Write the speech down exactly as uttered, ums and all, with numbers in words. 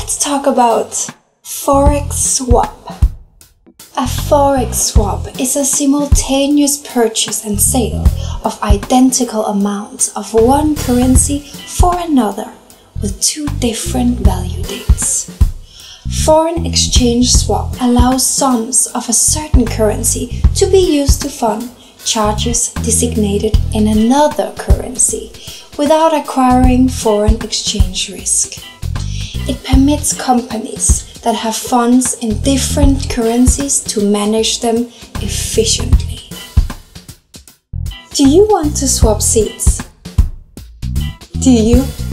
Let's talk about Forex swap. A Forex swap is a simultaneous purchase and sale of identical amounts of one currency for another with two different value dates. Foreign exchange swap allows sums of a certain currency to be used to fund charges designated in another currency without acquiring foreign exchange risk. It permits companies that have funds in different currencies to manage them efficiently. Do you want to swap seats? Do you?